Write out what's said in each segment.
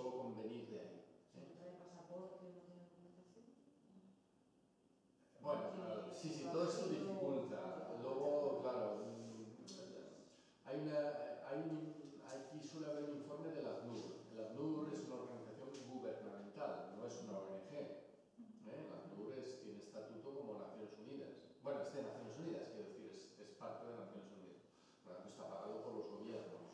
solo con venir de ahí. Si no trae pasaporte, no tiene documentación. Bueno, sí, todo esto dificulta. Luego, claro, aquí suele haber un informe del ACNUR. El ACNUR es una organización gubernamental, no es una ONG. El ACNUR tiene estatuto como Naciones Unidas. Bueno, es de Naciones Unidas, quiero decir, es parte de Naciones Unidas. Por lo tanto, está pagado por los gobiernos.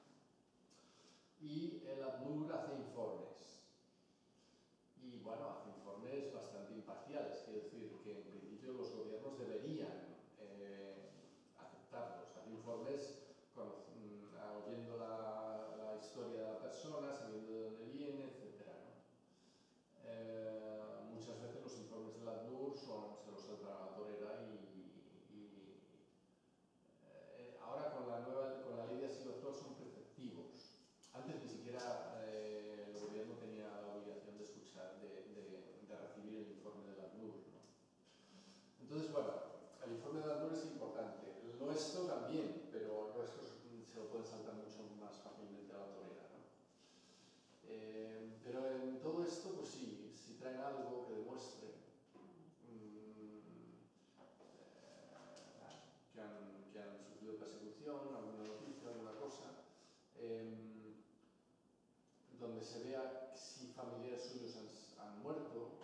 Y el ACNUR hace informes. Y bueno, hace informes bastante imparciales, quiero decir que en principio los gobiernos deberían aceptarlos. Hace informes oyendo la historia de la persona, sabiendo de dónde viene, etc. Muchas veces los informes del ACNUR se los salta la torera y ahora con la ley de asilo actual son preceptivos. Antes ni siquiera el gobierno tenía la obligación de escuchar, de recibir el informe del ACNUR, ¿no? Entonces, bueno, el informe del ACNUR es importante. El nuestro también, pero el nuestro se lo pueden saltar mucho más fácilmente a la torera, ¿no? Pero en todo esto, pues sí, si traen algo que demuestre que han sufrido persecución, alguna noticia, alguna cosa, donde se vea si familiares suyos han muerto,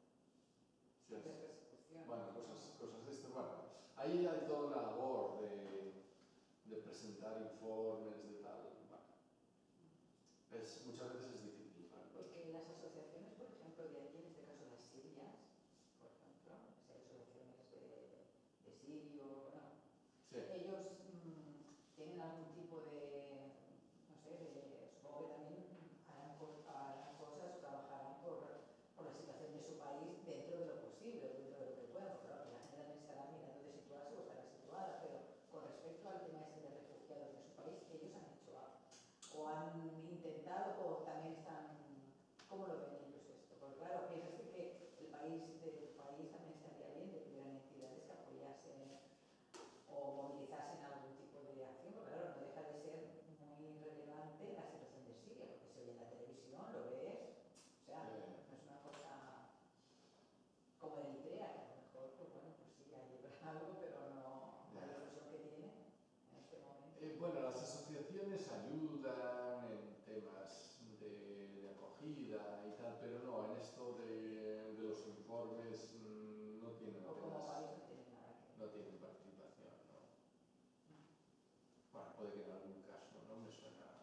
bueno, cosas de esto. Bueno, ahí hay toda una labor de presentar informes, de tal. Bueno, muchas veces es difícil. Porque las asociaciones, por ejemplo, de aquí, en este caso las sirias, por ejemplo, las asociaciones de sirios, bueno, sí. Ellos tienen algún tipo de, no sé, supongo que también harán cosas o trabajarán por la situación de su país dentro de lo posible, dentro de lo que puedan, porque claro, la gente también estará mirando de situarse o estará situada, pero con respecto al tema de refugiados de su país, ellos han hecho algo, o han intentado, o también están, ¿cómo lo ven ellos esto? Porque claro, piensas que el país también estaría bien de que hubieran entidades que apoyasen o movilizarse en algún tipo de acción, porque claro, no deja de ser muy relevante la situación de Siria, porque se oye en la televisión, lo ves, o sea, no es una cosa como de Eritrea, que a lo mejor, pues bueno, pues sí, hay algo, pero no la difusión que tiene en este momento. Bueno, las asociaciones ayudan en temas de acogida y tal, pero no, en esto de los informes no tienen Como país no tienen nada que ver. No tienen participación, ¿no? Bueno, puede que en algún caso, no me suena.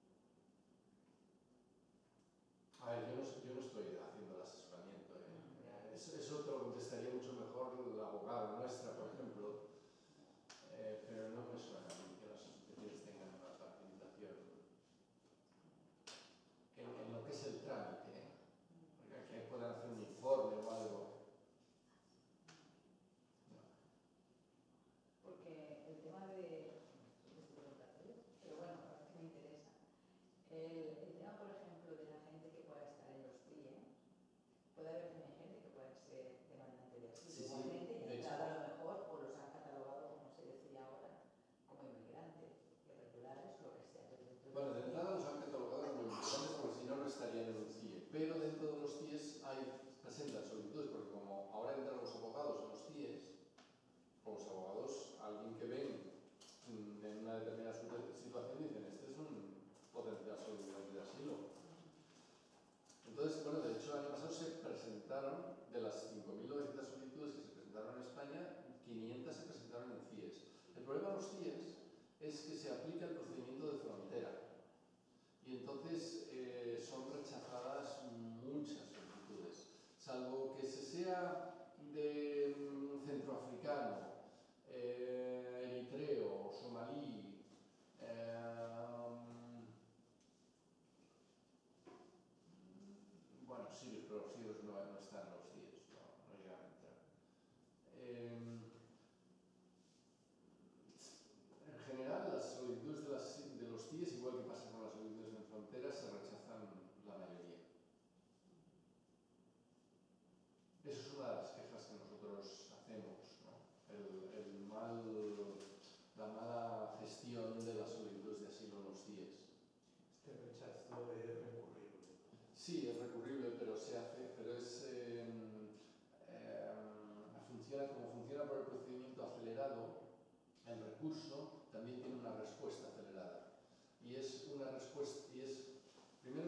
A ver, yo no estoy haciendo el asesoramiento, ¿eh? Eso te lo contestaría mucho mejor la abogada nuestra, por ejemplo, pero no me suena a mí que las asociaciones tengan una participación en lo que es el trámite, ¿eh? Porque aquí puedan hacer un informe o algo. Porque el tema de... pero bueno, ahora que me interesa. El tema, por ejemplo, de la gente que pueda estar en los CIE, puede haber también gente que pueda ser demandante de asilo. Sí, igualmente, de hecho. a lo mejor, o los han catalogado, como se decía ahora, como inmigrantes, irregulares, lo que sea. Bueno, de entrada los han catalogado como inmigrantes porque si no, no estarían en un CIE. Pero dentro de los CIEs presentan solicitudes, porque como ahora entran los abogados en los CIEs, los abogados, alguien que ven en una determinada situación, dicen, este es un potencial solicitante de asilo. Entonces, bueno, de hecho, el año pasado se presentaron, de las 5.900 solicitudes que se presentaron en España, 500 se presentaron en CIEs. El problema de los CIEs es que se aplica el procedimiento de frontera y entonces son rechazadas muchas solicitudes, salvo que se sea de centroafricano, eritreo, somalí, bueno, sirios, pero los sirios no están en los CIEs, no llegan a entrar. En general, las solicitudes de las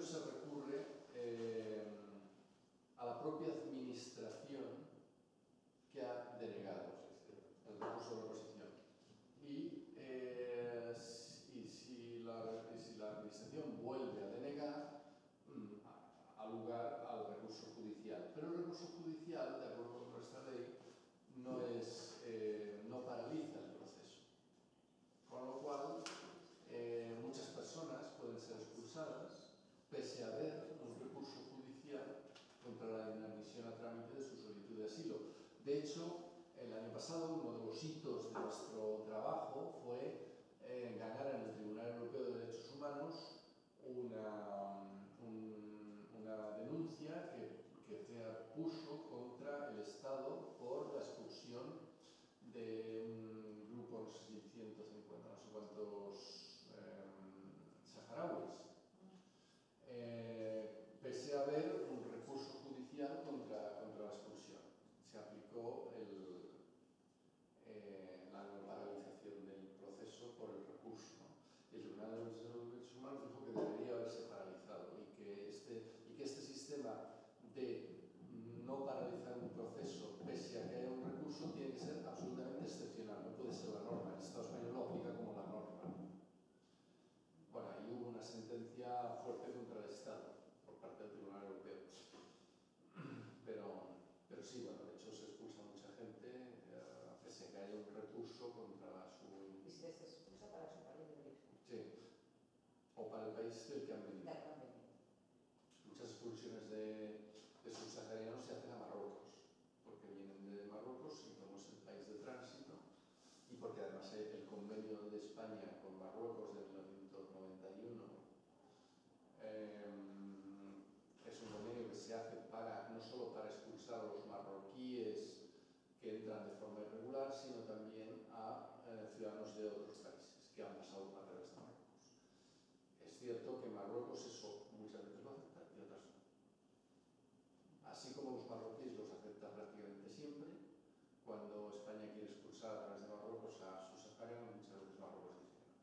ello se recurre a la propia administración que ha denegado el recurso de oposición. Y si la administración vuelve a denegar, a lugar al recurso judicial. Pero el recurso judicial, de acuerdo con nuestra ley, no paraliza el proceso. Con lo cual, muchas personas pueden ser expulsadas pese a haber un recurso judicial contra la inadmisión a trámite de su solicitud de asilo. De hecho, el año pasado uno de los hitos de nuestro trabajo fue ganar en el Tribunal Europeo de Derechos Humanos una denuncia que se puso contra el Estado por la expulsión de un grupo, no sé si 150, no sé cuántos saharauis, pese a haber un recurso judicial contra la expulsión. Se aplicó la no paralización del proceso por el recurso, ¿no? Y el Tribunal de Derechos Humanos dijo que debería haberse paralizado y que este sistema de no paralizar un proceso pese a que haya un recurso tiene que ser absolutamente excepcional, no puede ser la norma. El Estado español lo aplica como la norma. Bueno, ahí hubo una sentencia fuerte contra el Estado por parte del Tribunal Europeo. Pero sí, bueno, de hecho se expulsa mucha gente pese a que haya un recurso contra su... Y se expulsa para su país de origen. Sí, o para el país del que han venido. Muchas expulsiones de subsaharianos se hacen a Marruecos, porque vienen de Marruecos y como es el país de tránsito, y porque además el convenio de España con Marruecos de 1991 es un convenio que se hace no solo para expulsar a los marroquíes que entran de forma irregular, sino también a ciudadanos de otros países que han pasado a través de Marruecos. Es cierto que Marruecos eso muchas veces lo acepta y otras no. Así como los marroquíes los aceptan prácticamente siempre, cuando España quiere expulsar a través de Marruecos a sus saharianos, muchas veces Marruecos dice que no.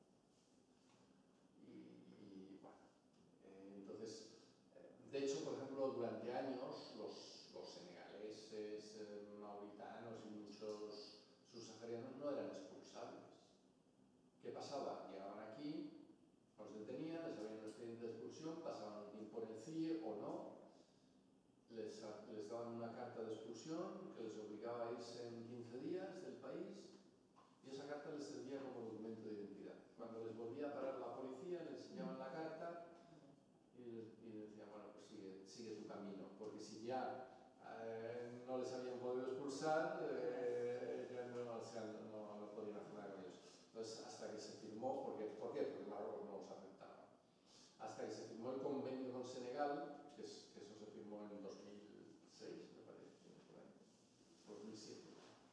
Y bueno, entonces, de hecho, por ejemplo, durante años los senegaleses, mauritanos y muchos subsaharianos no eran expulsables. ¿Qué pasaba? Llegaban aquí, los detenían, les habían un expediente de expulsión, pasaban un tiempo en el CIE o no, les daban una carta de expulsión que les obligaba a irse en 15 días del país y esa carta les servía como documento de identidad. Cuando les volvía a parar la policía, les enseñaban la carta y decían, bueno, pues sigue tu camino, porque si ya no les habían podido expulsar, ya no podían hacer nada con ellos. Entonces, hasta que se firmó, ¿por qué? Porque Marruecos no los aceptaba. Hasta que se firmó el convenio con Senegal, que eso se firmó en 2006, me parece, por ahí, 2007.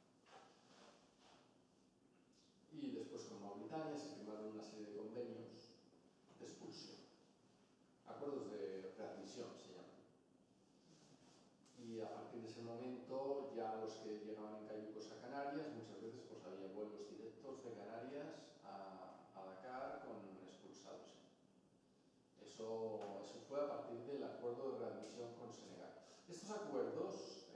Y después con Mauritania se firmaron una serie de convenios de expulsión. Acuerdos de readmisión se llaman. Y a partir de ese momento ya los que llegaban en cayucos a Canarias, muchas veces pues había vuelos directos de Canarias a Dakar con expulsados. Eso fue a partir del acuerdo de readmisión con Senegal. Estos acuerdos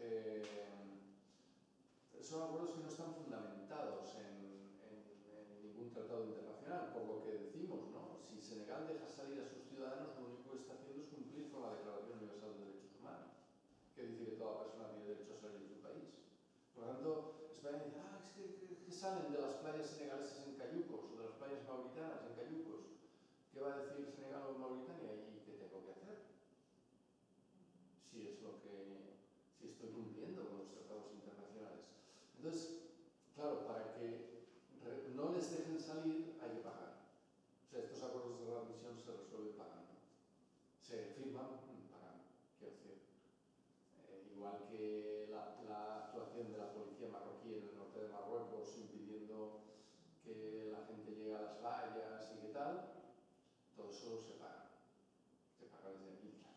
son acuerdos que no están fundamentados en ningún tratado internacional, por lo que decimos, ¿no? Si Senegal deja salir a sus ciudadanos, lo único que está haciendo es cumplir con la Declaración Universal de Derechos Humanos, que dice que toda persona tiene derecho a salir de su país. Por lo tanto, España dice, es que salen de las playas senegalesas en cayucos, o de las playas mauritanas en cayucos. ¿Qué va a decir Senegal o Mauritania? ¿Y qué tengo que hacer? Si estoy cumpliendo con los tratados internacionales. Entonces, claro, para que no les dejen salir hay que pagar. O sea, estos acuerdos de readmisión se resuelven pagando. Se firman pagando, quiero decir. Igual que la actuación de la policía marroquí en el norte de Marruecos impidiendo que la gente llegue a las playas y qué tal, todo eso se paga. Se paga desde aquí, claro.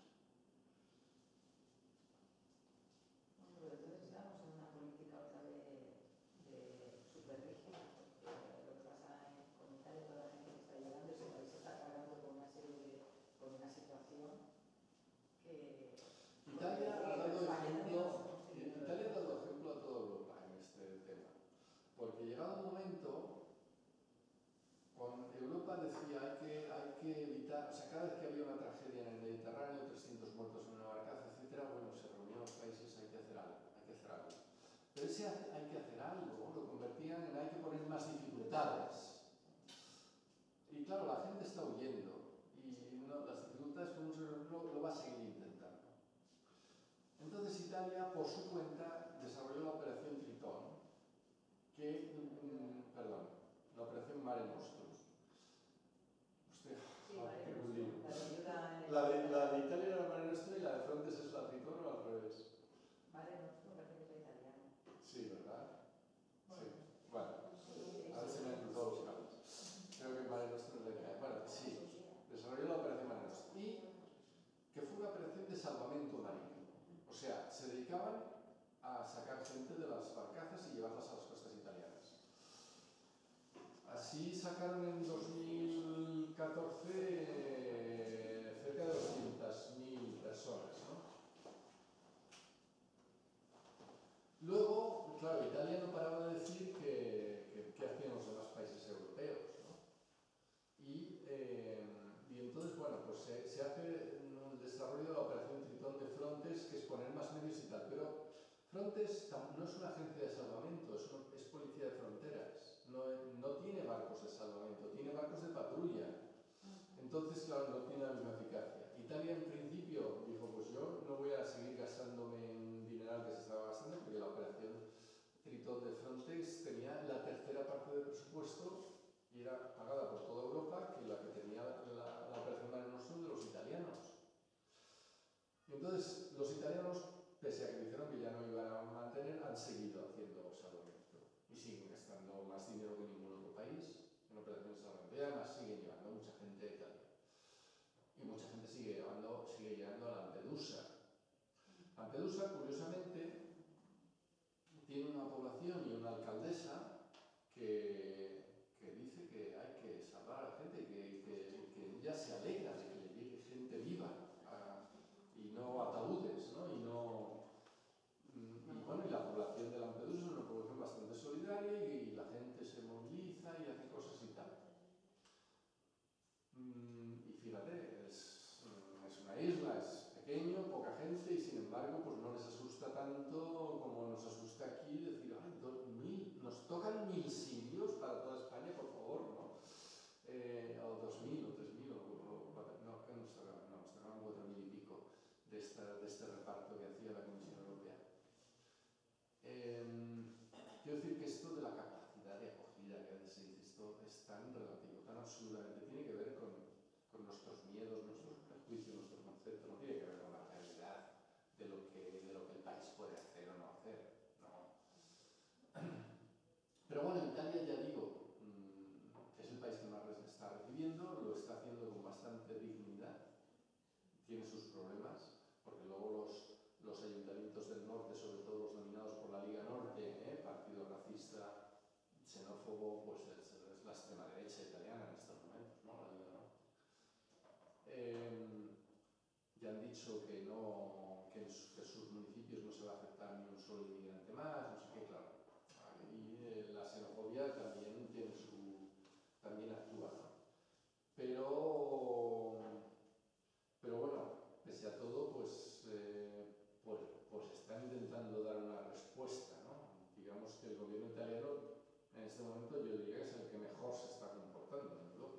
Bueno, pero entonces estamos en una política otra vez de superrégimen ese hay que hacer algo, lo convertían en hay que poner más dificultades. Y claro, la gente está huyendo y no, las dificultades con un servidor lo va a seguir intentando. Entonces Italia, por su cuenta, desarrolló la operación Tritón, perdón, la operación Mare Nostrum. Hostia, Sí, qué un lío. la La de Italia era la Mare Nostrum y la de Frontex es la Tritón o al revés. Mare Nostrum parece que es italiano. Sí, ¿verdad? Sí. Bueno, a ver si me han cruzado los cables. Creo que Mare Nostrum es la italiana. Bueno, sí, desarrolló la operación Mare Nostrum. Y que fue una operación de salvamento marítimo. O sea, se dedicaban a sacar gente de las barcazas y llevarlas a las costas italianas. Así sacaron en 2014 cerca de 200.000 personas, ¿no? Luego, claro, Italia no paraba de decir qué hacían los demás países europeos, ¿no? Y entonces, bueno, pues se hace el desarrollo de la operación Tritón de Frontex, que es poner más medios y tal, pero Frontex no es una agencia de salvamento, es policía de fronteras, no tiene barcos de salvamento, tiene barcos de patrulla. Entonces, claro, no tiene la misma eficacia. Italia, en principio, dijo, pues yo no voy a seguir gastándome en dineral que se estaba gastando, porque la operación Tritón de Frontex tenía la tercera parte del presupuesto y era pagada por toda Europa que la que tenía la operación Mare Nostrum de los italianos. Entonces, los italianos, pese a que dijeron que ya no iban a mantener, han seguido haciendo salvamento y siguen gastando más dinero que ningún otro país en operaciones de salvamento. Y además siguen llevando mucha gente a Italia. Y mucha gente sigue llegando a Lampedusa. Lampedusa, curiosamente, tiene una población y una alcaldesa que dice que hay que salvar a la gente, que ella se alegra de que le llegue gente viva y no ataúdes, ¿no? Y bueno, y la población de Lampedusa es una población bastante solidaria y la gente se moviliza y hace cosas y tal. Y fíjate, es una isla, es pequeño, poca gente y sin embargo pues no les asusta tanto como nos asusta aquí decir, ay, 2000, nos tocan 1000 sirios para toda España, por favor, ¿no? O 2000 o 3000 o 4000, no, que nos tocaban 4000 y pico de este reparto que hacía la Comisión Europea. Quiero decir que esto de la capacidad de acogida, que a veces se dice, esto es tan relativo, tan absolutamente, tiene que ver con nuestros miedos, nuestros prejuicios, nuestros conceptos, no tiene que ver con la realidad de lo que el país puede hacer o no hacer, ¿no? Pero bueno, Italia, ya digo, es el país que más está recibiendo, lo está haciendo con bastante dignidad, tiene sus problemas, porque luego los ayuntamientos del norte, sobre todo los dominados por la Liga Norte, partido racista, xenófobo, pues es la extrema derecha italiana en estos momentos, ¿no? La Liga Norte. Ya han dicho que en sus municipios no se va a aceptar ni un solo inmigrante más, no sé qué, claro. Y la xenofobia también actúa, ¿no? Pero bueno, pese a todo, pues están intentando dar una respuesta, ¿no? Digamos que el gobierno italiano en este momento yo diría que es el que mejor se está comportando en Europa.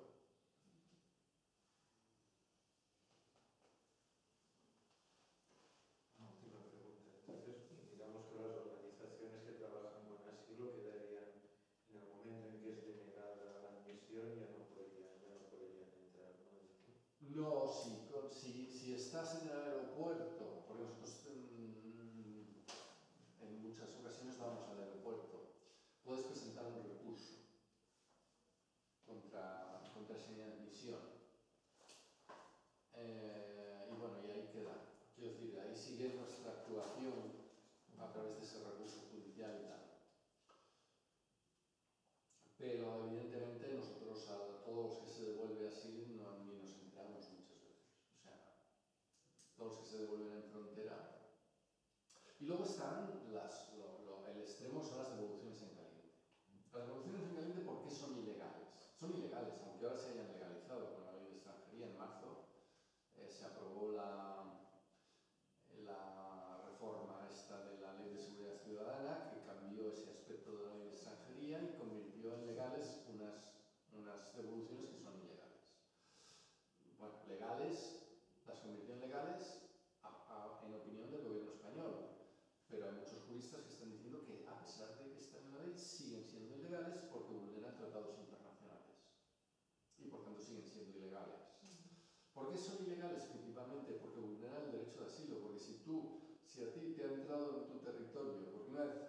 Última pregunta. Entonces, digamos que las organizaciones que trabajan con asilo quedarían, en el momento en que es denegada la admisión, ya no podrían entrar, ¿no? No, si estás en el aeropuerto, porque nosotros en muchas ocasiones vamos al aeropuerto, puedes presentar un recurso contra esa inadmisión. Y bueno, y ahí queda. Quiero decir, ahí sigue nuestra actuación a través de ese recurso judicial y tal. Pero evidentemente nosotros a todos los que se devuelve así ni nos enteramos muchas veces. O sea, todos los que se devuelven en frontera. Y luego están el extremo son las devoluciones en caliente. Las devoluciones en caliente, ¿por qué son ilegales? Son ilegales, aunque ahora se hayan legalizado con la ley de extranjería en marzo. Se aprobó la reforma esta de la ley de seguridad ciudadana que devoluciones que son ilegales. Bueno, legales, las convirtió en legales en opinión del gobierno español, pero hay muchos juristas que están diciendo que a pesar de que están en la ley siguen siendo ilegales porque vulneran tratados internacionales y por tanto siguen siendo ilegales. ¿Por qué son ilegales? Principalmente porque vulneran el derecho de asilo, porque si a ti te han entrado en tu territorio, porque una vez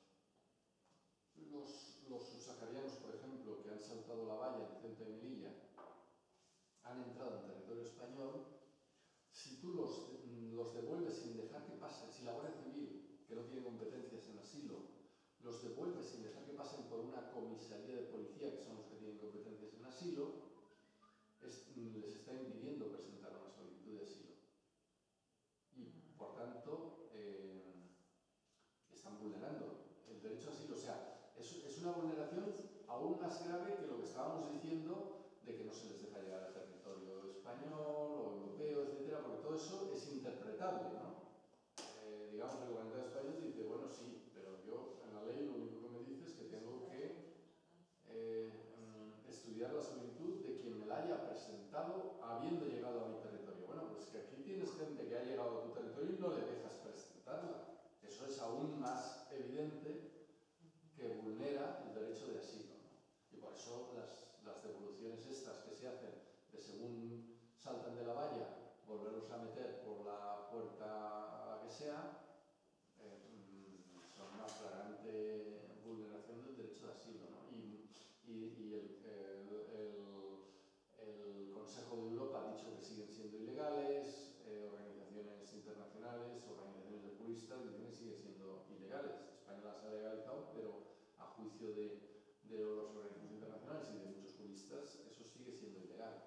los subsaharianos, por ejemplo, que han saltado la valla en Ceuta y Melilla, han entrado en territorio español, si tú los devuelves sin dejar que pasen, si la Guardia Civil, que no tiene competencias en asilo, los devuelves sin dejar que pasen por una comisaría de policía, que son los que tienen competencias en asilo, les está impidiendo presentar una solicitud de asilo. Y, por tanto, están vulnerando el derecho a asilo. O sea, es una vulneración aún más grave que lo que estábamos diciendo de que no se les deja llegar al territorio español o europeo, etcétera, porque todo eso es interpretable, ¿no? Digamos, el gobierno español dice, bueno, sí, pero yo en la ley lo único que me dice es que tengo que estudiar la solicitud de quien me la haya presentado habiendo llegado a mi territorio. Bueno, pues que aquí tienes gente que ha llegado a tu territorio y no le dejas presentarla. Eso es aún más evidente que vulnera el derecho de asilo, ¿no? Y por eso las devoluciones estas que se hacen de según saltan de la valla, volverlos a meter por la puerta que sea, son una flagrante vulneración del derecho de asilo, ¿no? Y el Consejo de Europa ha dicho que siguen siendo ilegales, organizaciones internacionales, organizaciones de juristas dicen que siguen siendo ilegales. España las ha legalizado, pero a juicio de los organismos internacionales y de muchos juristas, eso sigue siendo ilegal.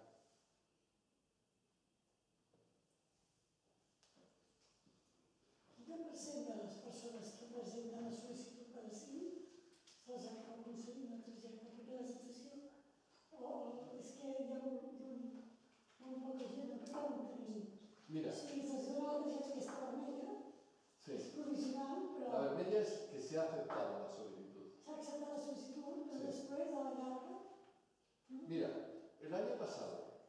¿Qué presenta a las personas que presentan la solicitud para asilo? ¿Se les acaba concediendo una tarjeta porque la situación? ¿O es que hi ha molt poca gent que cal tenir? Mira. Sí, se'ls dona la targeta aquesta vermella, sí. És provisional, però... La vermella es que se ha aceptado la solicitud. Se ha acceptado la solicitud, pero sí. Después, a la larga... Mira, el año pasado,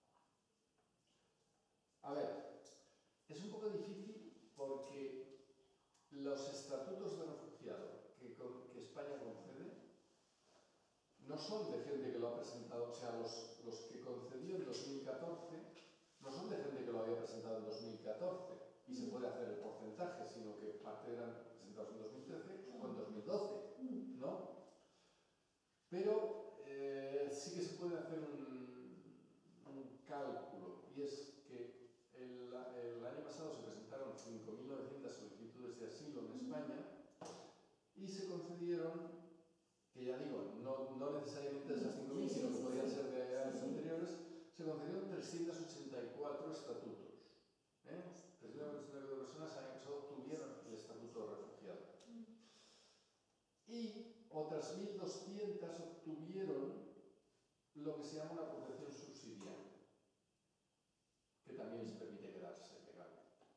a ver, es un poco difícil porque los estatutos de refugiado que España concede no son de gente que lo ha presentado, o sea, los que concedió en 2014 no son de gente que lo había presentado en 2014 y se puede hacer el porcentaje, sino que parte eran presentados en 2013 o en 2012, ¿no? Pero sí que se puede hacer un cálculo, y es que el año pasado se presentaron 5.900 solicitudes de asilo en España y se concedieron, que ya digo, no necesariamente de esas 5.000, sino que podían ser de años anteriores, se concedieron 384 estatutos. 384 personas el año pasado obtuvieron el estatuto de refugiado. Y otras 1.200 obtuvieron lo que se llama una protección subsidiaria, que también les permite quedarse legal.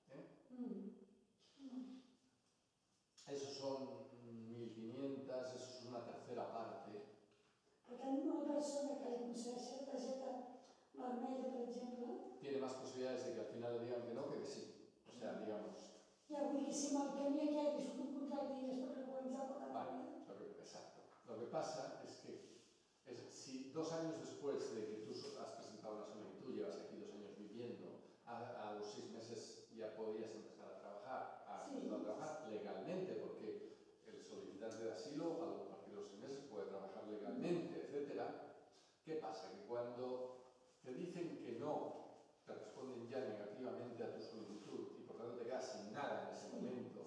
Esos son 1.500, eso es una tercera parte. Per tant, una persona que li concedeixi la targeta vermella, per exemple... Tiene más posibilidades de que al final le digan que no que sí. O sea, digamos... Ja, vull dir que si amb el camí aquest és un contracte i és per regularitzar per la vida... Exacto. Lo que pasa es que si 2 años después de que tú has presentado una solicitud, llevas aquí 2 años viviendo, a los 6 meses ya podrías empezar a trabajar, legalmente, porque el solicitante de asilo a partir de los 6 meses puede trabajar legalmente, etcétera. ¿Qué pasa? Que cuando te dicen que no, te responden ya negativamente a tu solicitud y por tanto te quedas sin nada en ese momento.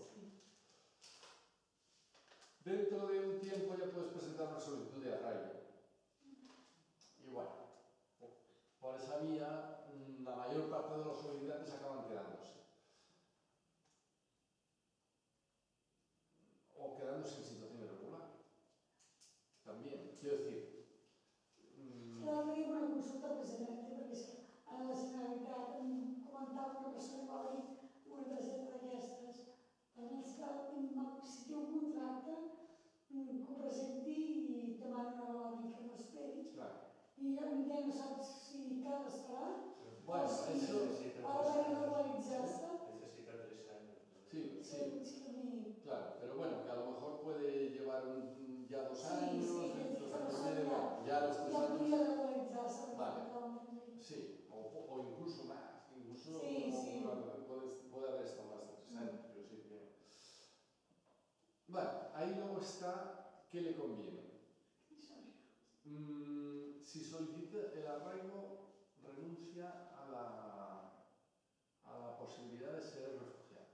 Dentro de un tiempo ya puedes presentar una solicitud de arraigo. Y bueno, por esa vía la mayor parte de los solicitantes acaban quedándose. O quedándose en situación irregular. También, quiero decir... L'altre dia una consulta precisament, perquè és que a la Generalitat em comentava una persona que va dir una targeta d'aquestes. També és que si té un contracte, que ho presenti i demana una hora que no esperi. Clar. I ya 2 Sí, años, sí, dentro que de no medio, sabía. ya los 3 Ya años. podía regularizarse. Vale. Totalmente. Sí, o incluso más, incluso Sí, sí. puede haber estado más de 3 años, pero sí que... Bueno, ahí luego está qué le conviene. Si solicita el arraigo, renuncia a la posibilidad de ser refugiado.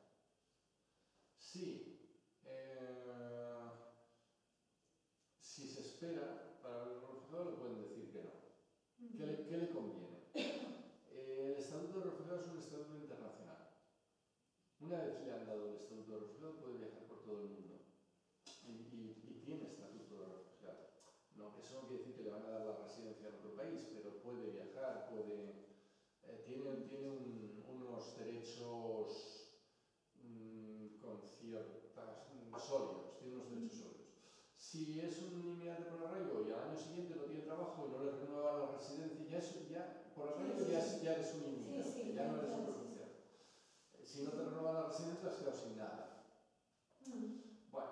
Si se espera para el refugiado, le pueden decir que no. ¿Qué le conviene? El Estatuto de Refugiado es un estatuto internacional. Una vez le han dado el Estatuto de Refugiado, puede viajar por todo el mundo. Y tiene Estatuto de Refugiado. No, que eso no quiere decir que le van a dar la residencia en otro país, pero puede viajar, tiene unos derechos con ciertas sólidos, tiene unos derechos sólidos. Si es un inmigrante por arraigo y al año siguiente no tiene trabajo y no le renueva la residencia, por arraigo ya eres un inmigrante, ya no eres un refugiado. Si no te renueva la residencia, te has quedado sin nada. Bueno,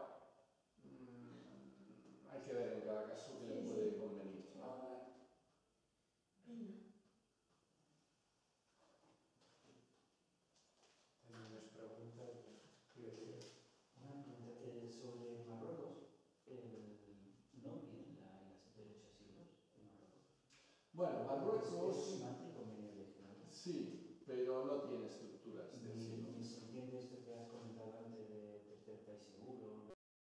hay que ver en cada caso qué le puede convenir, ¿no? Tenemos preguntas. Una pregunta sobre Marruecos. ¿No tiene los derechos civiles en Marruecos? Bueno, Marruecos Es un matrimonio regional. sí, pero no tiene estructura